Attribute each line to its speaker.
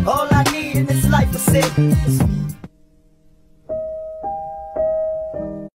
Speaker 1: All I need in this life is sin.